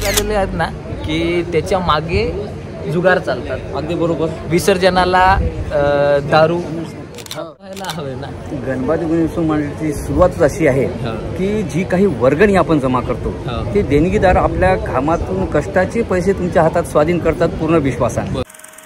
झालेले आहेत ना की त्याच्या मागे जुगार चालतात. अगदी बरोबर. विसर्जनाला दारू हवे ना. गणपती उत्सव मंडळाची सुरुवातच अशी आहे की जी काही वर्गणी आपण जमा करतो ते देणगीदार आपल्या कामातून कष्टाचे पैसे तुमच्या हातात स्वाधीन करतात पूर्ण विश्वासाने.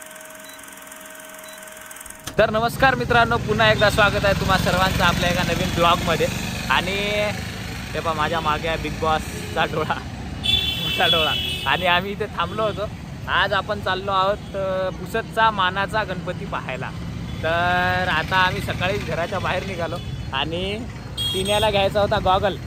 तर नमस्कार मित्रांनो, पुन्हा एकदा स्वागत आहे तुम्हा सर्वांचं आपल्या एका नवीन ब्लॉगमध्ये. आणि ते पहा माझ्या मागे आहे बिग बॉसचा डोळा, मोठा डोळा. आणि आम्ही इथे थांबलो होतो. आज आपण चाललो आहोत पुसदचा मानाचा गणपती पाहायला. तर आता आम्ही सकाळीच घराच्या बाहेर निघालो आणि टिन्याला घ्यायचा होता गॉगल.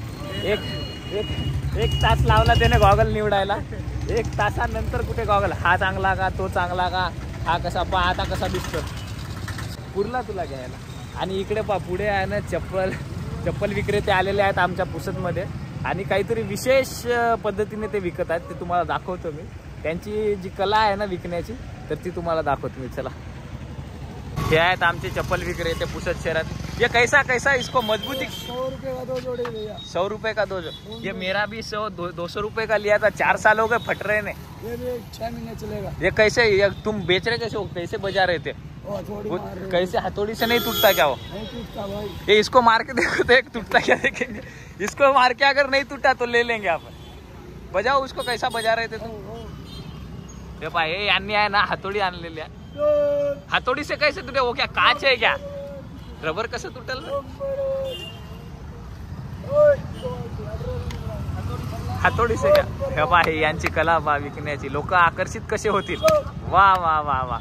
एक तास लावला त्याने गॉगल निवडायला. एक तासानंतर कुठे गॉगल, हा चांगला का तो चांगला का, हा कसा पहा आता कसा दिसतो, पुरला तुला घ्यायला. आणि इकडे पहा पुढे आहे ना चप्पल विक्रेते आलेले आहेत आमच्या पुसदमध्ये आणि काहीतरी विशेष पद्धतीने ते विकत आहेत. ते तुम्हाला दाखवतो मी. त्यांची जी कला आहे ना विकण्याची, तर ती तुम्हाला दाखवतो मी. चला, हे आहेत आमचे चप्पल विक्रेते पुसद शहरात. ये कैसा इसको मजबूती 100 रुपये का 2 जोड़ी भैया. 100 रुपये का 2 जोड़ी. ये मेरा भी 200 रुपये का लिया था. 4 साल हो गए फट रहे ने. ये भी 6 महीने चलेगा. ये कैसे, ये तुम बेच रहे कैसे हो, कैसे बजा रहे थे? कैसे हथौड़ी से नहीं टूटता क्या वो? नहीं टूटता भाई. ये इसको मार के देखो तो एक टूटता क्या देखेंगे. इसको मार के अगर नहीं टूटा तो ले लेंगे आप. बजाओ उसको, कैसा बजा रहे थे तुम. ये भाई यांनी आहे ना हथौड़ी आणलेली आहे. हथौड़ी से कैसे टूटे वो, क्या कांच है क्या? रबर कसं तुटल. हथौड़ी से क्या. हे भाई यांची कला बा विकण्याची. लोक आकर्षित कसे होतील. वाह वाह वाह वाह.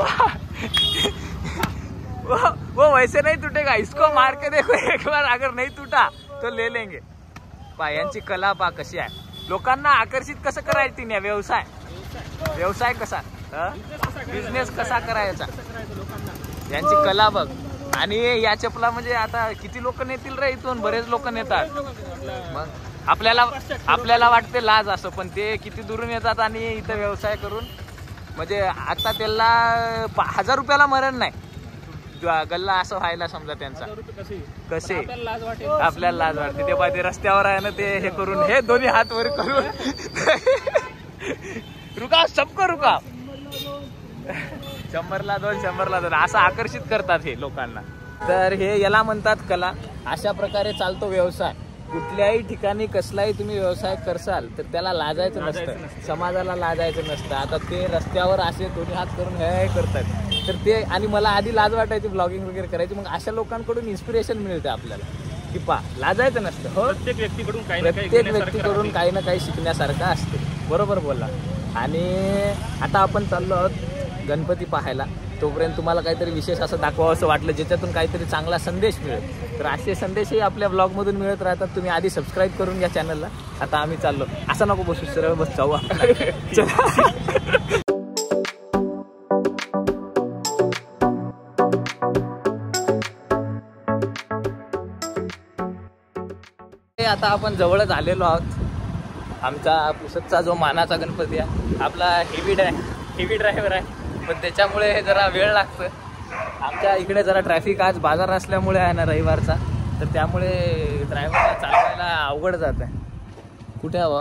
वो वैसे नहीं टूटेगा. इसको मार के देखो एक बार, अगर नहीं टूटा तो ले लेंगे. पा यांची कला पा कशी आहे. लोकांना आकर्षित कसं करायची नाही. व्यवसाय कसा, बिझनेस कसा करायचा, यांची कला बघ. आणि या चपला म्हणजे आता किती लोक नेतील रे इथून. बरेच लोक नेतात. मग आपल्याला वाटते लाज असं, पण ते किती दुरून येतात आणि इथं व्यवसाय करून. म्हणजे आता त्याला 1000 रुपयाला मरण नाही. गल्ला असं व्हायला समजा त्यांचा. कसे आपल्याला लाज वाटते. ते पाहिजे रस्त्यावर आहे ना ते हे करून, हे दोन्ही हात वर करून रुका सबको रुका. 100ला 2 असं आकर्षित करतात हे लोकांना. तर हे याला म्हणतात कला. अशा प्रकारे चालतो व्यवसाय. कुठल्याही ठिकाणी कसलाही तुम्ही व्यवसाय करसाल तर त्याला लाजायचं नसतं, समाजाला लाजायचं नसतं. आता ते रस्त्यावर असे दोन्ही हात करून हे करतात. तर ते, आणि मला आधी लाज वाटायची ब्लॉगिंग वगैरे करायची. मग अशा लोकांकडून इन्स्पिरेशन मिळते आपल्याला की पा लाजायचं नसतं. हो, प्रत्येक व्यक्तीकडून काही ना काही शिकण्यासारखं असते. बरोबर बोलला. आणि आता आपण चाललो आहोत गणपती पाहायला. तोपर्यंत तुम्हाला काहीतरी विशेष असं दाखवावं असं वाटलं ज्याच्यातून काहीतरी चांगला संदेश मिळेल. तर असे संदेशही आपल्या ब्लॉगमधून मिळत राहतात. तुम्ही आधी सबस्क्राईब करून घ्या चॅनलला. आता आम्ही चाललो. असं नको बसू, सरळ बस जाऊ आता आपण जवळच आलेलो आहोत. आमचा पुसदचा जो मानाचा गणपती आहे, आपला हेवी ड्रायव्हर आहे, पण त्याच्यामुळे जरा वेळ लागतं. आमच्या इकडे जरा ट्रॅफिक आज बाजार असल्यामुळे आहे ना रविवारचा, तर त्यामुळे ड्रायव्हरला चालवायला अवघड जात आहे. कुठे हवा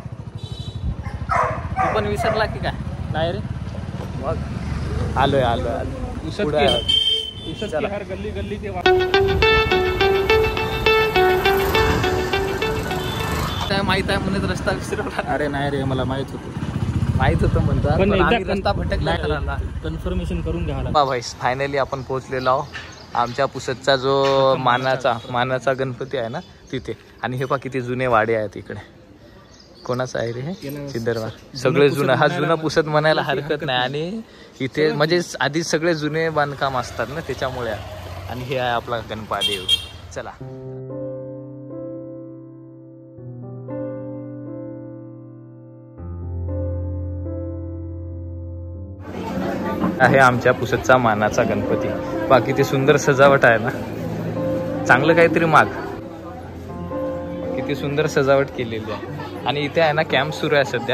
तू पण विसरला की काय. नाही रे, मग आलोय माहित आहे म्हणत रस्ता विसरवला. अरे नाही रे, मला माहित होतं म्हणतात, पण रस्ता भटकला. कन्फर्मेशन करून घ्या भाई. फायनली आपण पोहोचलेलो आहोत आमच्या पुसदचा जो मानाचा गणपती आहे ना तिथे. आणि हे पहा किती जुने वाडे आहेत इकडे. कोणाचं आहे रे हे? सिद्धरवार. सगळे जुनं. हा जुना पुसद म्हणायला हरकत नाही. आणि इथे म्हणजे आधी सगळे जुने बांधकाम असतात ना त्याच्यामुळे. आणि हे आहे आपला गणपादेव. चला, आहे आमच्या पुसदचा मानाचा गणपती. बाकी ते सुंदर सजावट आहे ना. चांगलं काहीतरी माग. किती सुंदर सजावट केलेली आहे. आणि इथे आहे ना कॅम्प सुरू आहे सध्या.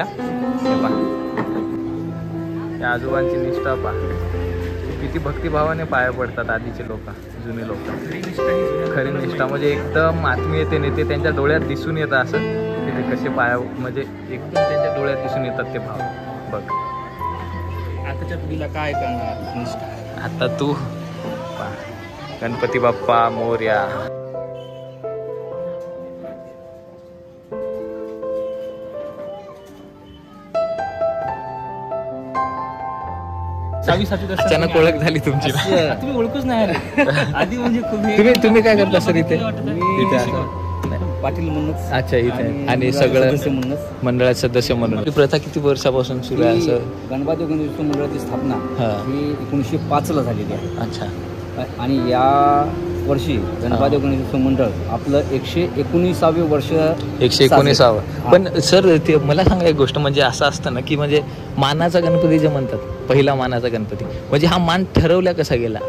या आजोबांची निष्ठा पहा. किती भक्तिभावाने पाया पडतात आधीचे लोक, जुने लोक. खरी निष्ठा म्हणजे एकदम आत्मीयतेने ते त्यांच्या डोळ्यात दिसून येतं असं. ते ते कसे पाया म्हणजे एकदम त्यांच्या डोळ्यात दिसून येतात ते भाव बघ. आताच्या पिढीला काय करणार? आता तू पहा. गणपती बाप्पा मोरया. अचानक ओळख झाली तुमची. तुम्ही ओळखूच नाही आधी म्हणजे तुम्ही काय करता सर इथे? पाटील म्हणूनच. अच्छा इथे आणि सगळं म्हणूनच मंडळात सदस्य म्हणून. ही प्रथा किती वर्षापासून सुरू आहे असं? गणबादेव गणेशोत्सव मंडळाची स्थापना ही 1905 ला झालेली आहे. अच्छा. आणि या वर्षी गणबादेव गणेशोत्सव मंडळ आपलं 119वे वर्ष. 119वा. पण सर ते मला सांगा एक गोष्ट, म्हणजे असं असतं ना की म्हणजे मानाचा गणपती जे म्हणतात, पहिला मानाचा गणपती म्हणजे हा मान ठरवला कसा गेला?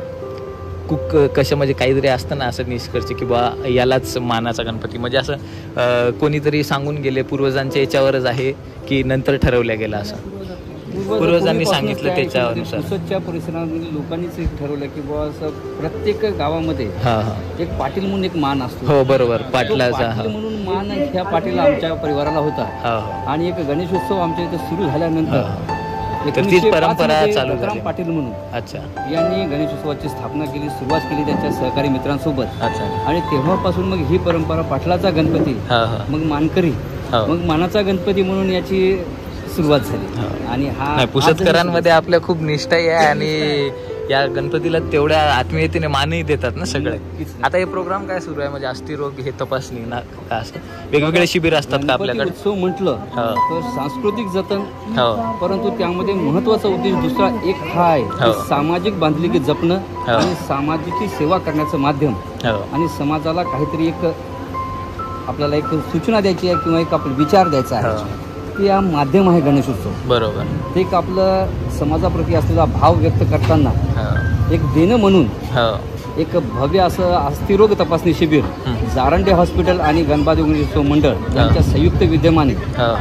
कशा म्हणजे काहीतरी असतं ना असं निष्कर्ष की बा यालाच मानाचा गणपती म्हणजे असं कोणीतरी सांगून गेले पूर्वजांच्या याच्यावरच आहे की नंतर ठरवल्या गेला असं? पूर्वजांनी सांगितलं त्याच्यानुसार पुसदच्या परिसरामध्ये लोकांनीच एक ठरवलं की बाबा असं प्रत्येक गावामध्ये एक पाटील म्हणून एक मान असतो. हो बरोबर. पाटलाचा म्हणून मान ह्या पाटील आमच्या परिवाराला होता. आणि एक गणेशोत्सव आमच्या इथे सुरू झाल्यानंतर तीच परंपरा चालू झाली. पाटील म्हणून अच्छा यांनी गणेशोत्सवाची स्थापना केली, सुरुवात केली त्यांच्या सहकारी मित्रांसोबत. अच्छा. आणि तेव्हापासून मग ही परंपरा पाटलाचा गणपती, मग मानकरी, मग मानाचा गणपती म्हणून याची सुरुवात झाली. आणि हा पुसदकरांमध्ये आपल्या खूप निष्ठाही आहे आणि या गणपतीला तेवढ्या आत्मीयतेने मानही देतात ना सगळे. आता हे प्रोग्राम काय सुरू आहे म्हणजे अस्थिरोग हे तपासणी ना का असं वेगवेगळे शिबिर असतात का आपल्याकडे? उत्सव म्हटलं तर सांस्कृतिक जतन, परंतु त्यामध्ये महत्वाचा उद्देश दुसरा एक हा आहे की सामाजिक बांधिलकी जपणं आणि सामाजिकची सेवा करण्याचं माध्यम. आणि समाजाला काहीतरी एक आपल्याला एक सूचना द्यायची आहे किंवा एक आपला विचार द्यायचा आहे की हा माध्यम आहे गणेशोत्सव. बरोबर. ते एक आपलं समाजाप्रती असलेला भाव व्यक्त करताना एक देणं म्हणून एक भव्य असं अस्थिरोग तपासणी शिबिर जारंडे हॉस्पिटल आणि गणबादेव गणेशोत्सव मंडळ यांच्या संयुक्त विद्यमाने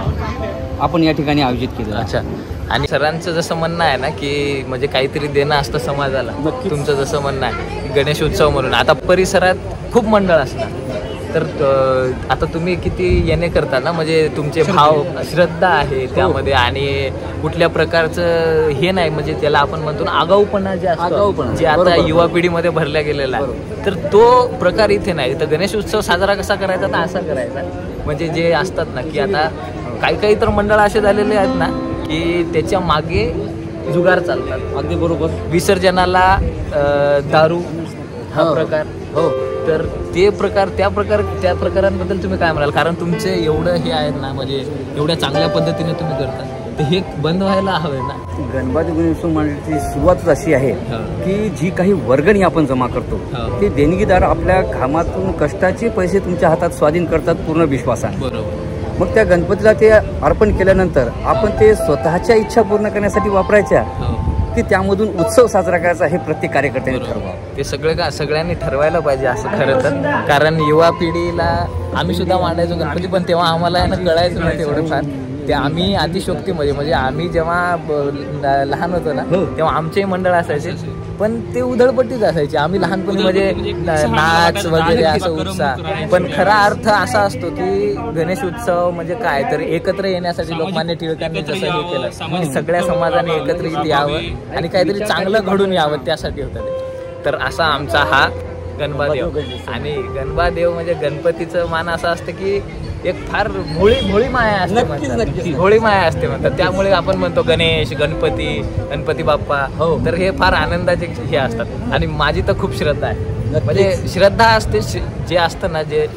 आपण या ठिकाणी आयोजित केलं. अच्छा. आणि सरांचं जसं म्हणणं आहे ना की म्हणजे काहीतरी देणं असतं समाजाला. तुमचं जसं म्हणणं आहे गणेशोत्सव म्हणून आता परिसरात खूप मंडळ असतात, तर आता तुम्ही किती येणे करता ना म्हणजे तुमचे भाव श्रद्धा आहे त्यामध्ये आणि कुठल्या प्रकारचं हे नाही म्हणजे त्याला आपण म्हणतो ना आगाऊपणा जे असतो जे आता युवा पिढीमध्ये भरल्या गेलेला आहे, तर तो प्रकार इथे नाही. तर गणेश उत्सव साजरा कसा करायचा ना असा करायचा म्हणजे जे असतात ना की आता काही तर मंडळ असे झालेले आहेत ना की त्याच्या मागे जुगार चालतात. अगदी बरोबर. विसर्जनाला दारू हा प्रकार. हो. तर ते प्रकार त्या प्रकारांबद्दल तुम्ही काय म्हणाल? कारण तुमचे एवढं हे आहेत ना म्हणजे एवढ्या चांगल्या पद्धतीने तुम्ही करता, तर हे बंद व्हायला हवे ना. गणबादेव गणेशोत्सव मंडळाची सुरुवातच अशी आहे की जी काही वर्गणी आपण जमा करतो ते देणगीदार आपल्या घामातून कष्टाचे पैसे तुमच्या हातात स्वाधीन करतात पूर्ण विश्वासाने. बरोबर. मग त्या गणपतीला ते अर्पण केल्यानंतर आपण ते स्वतःच्या इच्छा पूर्ण करण्यासाठी वापरायच्या की त्यामधून उत्सव साजरा करायचा हे प्रत्येक कार्यकर्त्यांनी ठरवावं. ते सगळ्यांनी ठरवायला पाहिजे असं खरं तर. कारण युवा पिढीला आम्ही सुद्धा मांडायचो गणपती, पण तेव्हा आम्हाला ना कळायचं नाही तेवढं फार. ते आम्ही अतिशोक्तीमध्ये म्हणजे आम्ही जेव्हा लहान होतो ना तेव्हा आमचेही मंडळ असायचे, पण ते उधळपट्टीच असायचे. आम्ही लहानपणी म्हणजे नाच वगैरे असं उत्साह, पण खरा अर्थ असा असतो की गणेश उत्सव म्हणजे काय तर एकत्र येण्यासाठी लोकमान्य टिळकांनी जसं हे केलं की सगळ्या समाजाने एकत्रित यावं आणि काहीतरी चांगलं घडून यावं त्यासाठी होतं ते. तर असा आमचा हा गणबादेव. आणि गणबादेव म्हणजे गणपतीचं मान असं असतं की एक फार भोळी माया असते, भोळी माया असते म्हणतात. त्यामुळे आपण म्हणतो गणेश, गणपती बाप्पा. तर हे फार आनंदाचे हे असतात. आणि माझी तर खूप श्रद्धा आहे, म्हणजे श्रद्धा असते जे असतं ना जी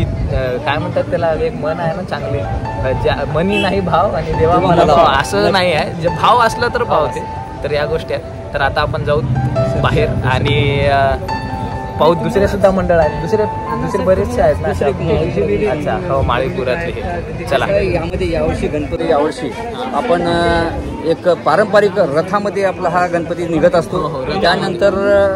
काय म्हणतात त्याला एक मन आहे ना चांगले, मनी नाही भाव आणि देवा मला भाव असं नाही आहे. जे भाव असलं तर भाव ते. तर या गोष्टी आहेत. तर आता आपण जाऊ बाहेर आणि पाहू दुसरे सुद्धा मंडळ आहेत, दुसरे बरेचसे आहेत ना. अच्छा. हो, माळीपुरातले. चला. यामध्ये यावर्षी आपण एक पारंपरिक रथामध्ये आपला हा गणपती निघत असतो. त्यानंतर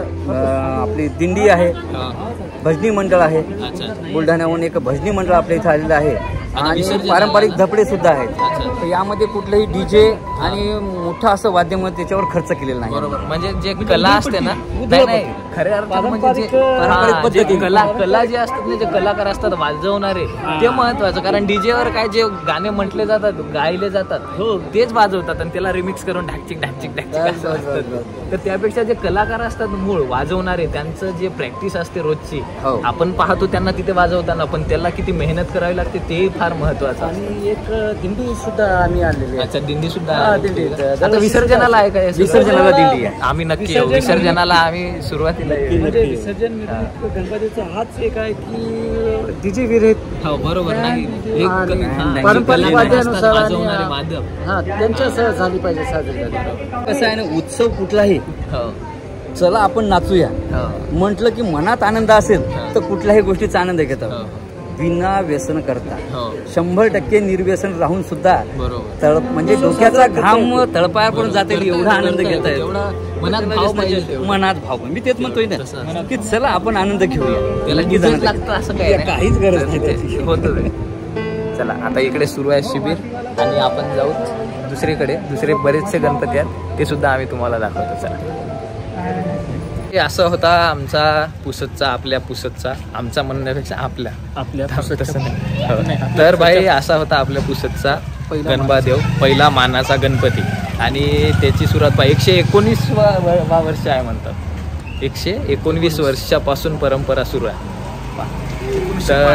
आपली दिंडी आहे, भजनी मंडळ आहे. बुलढाण्याहून एक भजनी मंडळ आपल्या इथे आलेलं आहे. आणि पारंपरिक धपडे सुद्धा आहेत. तर यामध्ये कुठलंही डीजे आणि मोठं असं वाद्यमय त्याच्यावर खर्च केलेला नाही. बरोबर. म्हणजे जे कला असते ना, नाही खऱ्या अर्थात म्हणजे जे कला जे असतात ना, जे कलाकार असतात वाजवणारे, ते महत्वाचं. कारण डीजेवर काय जे गाणे म्हटले जातात, गायले जातात, तेच वाजवतात आणि त्याला रिमिक्स करून ढाकचिक ढाकचिक ढाकचिक असं असतात. तर त्यापेक्षा जे कलाकार असतात मूळ वाजवणारे, त्यांचं जे प्रॅक्टिस असते रोजची, आपण पाहतो त्यांना तिथे वाजवताना, पण त्याला किती मेहनत करावी लागते ते फार महत्वाचं. आणि एक दिंडी सुद्धा आम्ही आणलेली आहे. अच्छा, दिंडी सुद्धा. आता विसर्जनाला आहे काय? विसर्जनाला दिंडी आहे. आम्ही नक्की येऊ विसर्जनाला. आम्ही सुरुवातीला म्हणजे विसर्जन गणपतीचा हाच एक आहे की डीजे विरहित. हो बरोबर. नाही पारंपरिक वाद्यानुसार वाजवणारे वाद्य त्यांच्या झाली पाहिजे साजरी. कसं आहे ना, उत्सव कुठलाही चला आपण नाचूया म्हटलं की मनात आनंद असेल तर कुठल्याही गोष्टीचा आनंद घेतात. बिना व्यसन करता 100% निर्व्यसन राहून सुद्धा म्हणजे डोक्याचा घाम तळपायापर्यंत जाते एवढा आनंद घेता येतो. मनात भाव. मी तेच म्हणतोय ना की चला आपण आनंद घेऊया. त्याला किती लागतं असं काय काहीच गरज नाही होतं. चला आता इकडे सुरू आहे शिबिर आणि आपण जाऊ दुसरीकडे. दुसरे बरेचसे गणपती आहेत, ते सुद्धा आम्ही तुम्हाला दाखवतो. चला. असं होता आमचा पुसदचा, आपल्या पुसदचा, आमचा म्हणण्यापेक्षा आपल्या तसं नाही. तर भाई असा होता आपल्या पुसदचा गणबादेव, पहिला मानाचा गणपती. आणि त्याची सुरुवात 119वा वर्ष आहे म्हणतात. 119 वर्षापासून परंपरा सुरू आहे. तर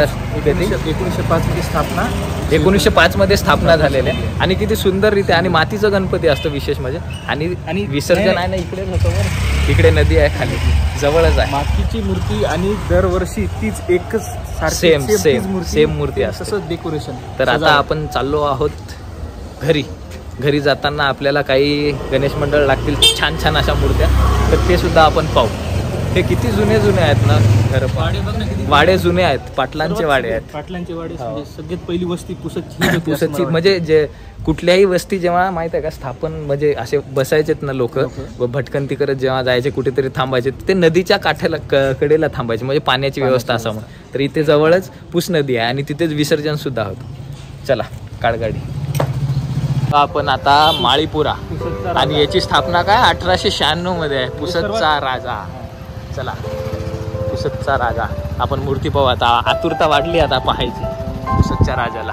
1905 मध्ये स्थापना झालेली आहे. आणि किती सुंदररीत्या, आणि मातीचं गणपती असतं विशेष म्हणजे. आणि विसर्जन आहे ना इकडेच होतं, इकडे नदी आहे खाली, जवळच आहे. मातीची मूर्ती आणि दरवर्षी तीच एकच सेम मूर्ती असते. तसंच डेकोरेशन. तर आता आपण चाललो आहोत घरी जाताना आपल्याला काही गणेश मंडळ लागतील छान छान अशा मूर्त्या, तर ते सुद्धा आपण पाहू. हे किती जुने आहेत ना घर. वाडे जुने आहेत, पाटलांचे वाडे आहेत. पाटलांचे वाडे सगळ्यात पहिली वस्ती पुसदची. म्हणजे जे कुठल्याही वस्ती जेव्हा माहित आहे का स्थापन, म्हणजे असे बसायचेत ना लोक, भटकंती करत जेव्हा जायचे कुठेतरी थांबायचे, ते नदीच्या कडेला थांबायचे, म्हणजे पाण्याची व्यवस्था असावं. तर इथे जवळच पुस नदी आहे आणि तिथेच विसर्जन सुद्धा होतं. चला काळगाडी. आपण आता माळीपुरा, आणि याची स्थापना काय 1896 मध्ये आहे. पुसदचा राजा. चला पुसदचा राजा आपण मूर्ती पाहू. आता आतुरता वाढली आता पाहायची पुसदच्या राजाला.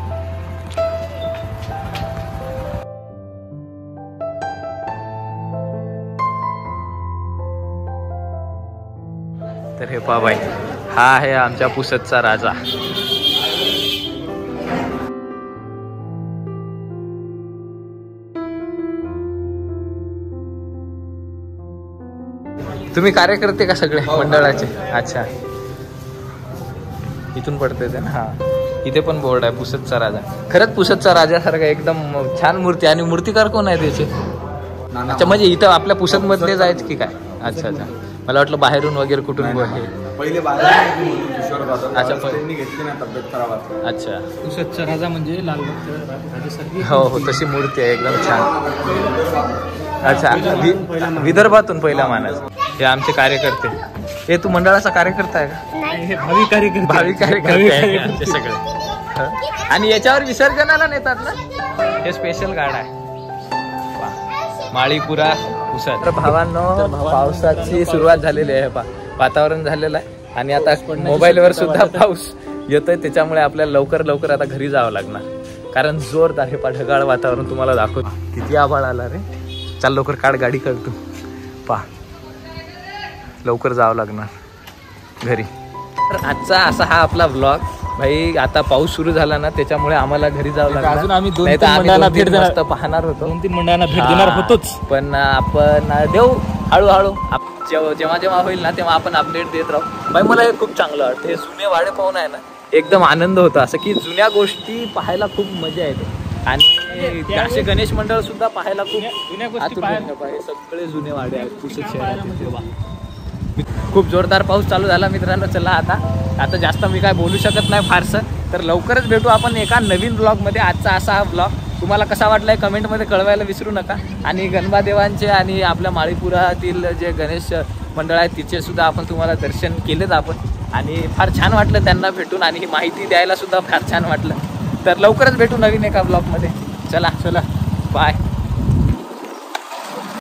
तर हे पहा बाई, हा आहे आमच्या पुसदचा राजा. तुम्ही कार्यकर्ते का सगळे मंडळाचे? अच्छा, इथून पडते ते ना. हा, इथे पण बोर्ड आहे पुसदचा राजा. खरंच पुसदचा राजासारखा एकदम छान मूर्ती. आणि मूर्तिकार कोण आहे त्याचे? अच्छा, म्हणजे इथं आपल्या पुसद मधले जायचं की काय? अच्छा, मला वाटलं बाहेरून वगैरे कुठून पहिले अच्छा पुसदचा राजा म्हणजे लालबागचा. हो तशी मूर्ती आहे एकदम छान. अच्छा, विदर्भातून पहिला मानाचा. हे आमचे कार्यकर्ते. हे तू मंडळाचा कार्यकर्ता आहे का? भावी कार्यकर्ते आहे आमचे सगळे. आणि याच्यावर विसर्जनाला नेतात ना, हे स्पेशल गाडा आहे. माळीपुरा पुसद. तर भावांनो, पावसाची सुरुवात झालेली आहे. वातावरण झालेलं आहे आणि आता मोबाईलवर सुद्धा पाऊस येतोय. त्याच्यामुळे आपल्याला लवकर आता घरी जावं लागणार, कारण जोरदार हे ढगाळ वातावरण तुम्हाला दाखवतो. किती आभाळ आला रे. चाल लवकर काढ गाडी, करतो पहा, लवकर जावं लागणार घरी. तर आजचा असा हा आपला ब्लॉग. भाई आता पाऊस सुरू झाला ना, त्याच्यामुळे आम्हाला घरी जावं लागणार. अजून आम्ही दोन वाजता पाहणार होतो, 2-3 मंडळांना भेट देणार होतोच. पण आपण देऊ हळूहळू. जेव्हा होईल ना तेव्हा आपण अपडेट देत राहू. भाई मला हे खूप चांगलं वाटतं. हे जुने वाडे पाहून आहे ना एकदम आनंद होतो. असं की जुन्या गोष्टी पाहायला खूप मजा येते. आणि असे गणेश मंडळ सुद्धा पाहायला खूप जुन्या गोष्टी सगळे जुने वाडे आहेत पुसद शहरात. खूप जोरदार पाऊस चालू झाला मित्रांनो. चला आता जास्त मी काय बोलू शकत नाही फारसं. तर लवकरच भेटू आपण एका नवीन ब्लॉगमध्ये. आजचा असा हा ब्लॉग तुम्हाला कसा वाटलाय कमेंटमध्ये कळवायला विसरू नका. आणि गणबादेवांचे आणि आपल्या माळीपुरातील जे गणेश मंडळ आहे तिचे सुद्धा आपण तुम्हाला दर्शन केलेच आपण. आणि फार छान वाटलं त्यांना भेटून, आणि ही माहिती द्यायला सुद्धा फार छान वाटलं. तर लवकरच भेटू नवीन एका ब्लॉगमध्ये. चला बाय.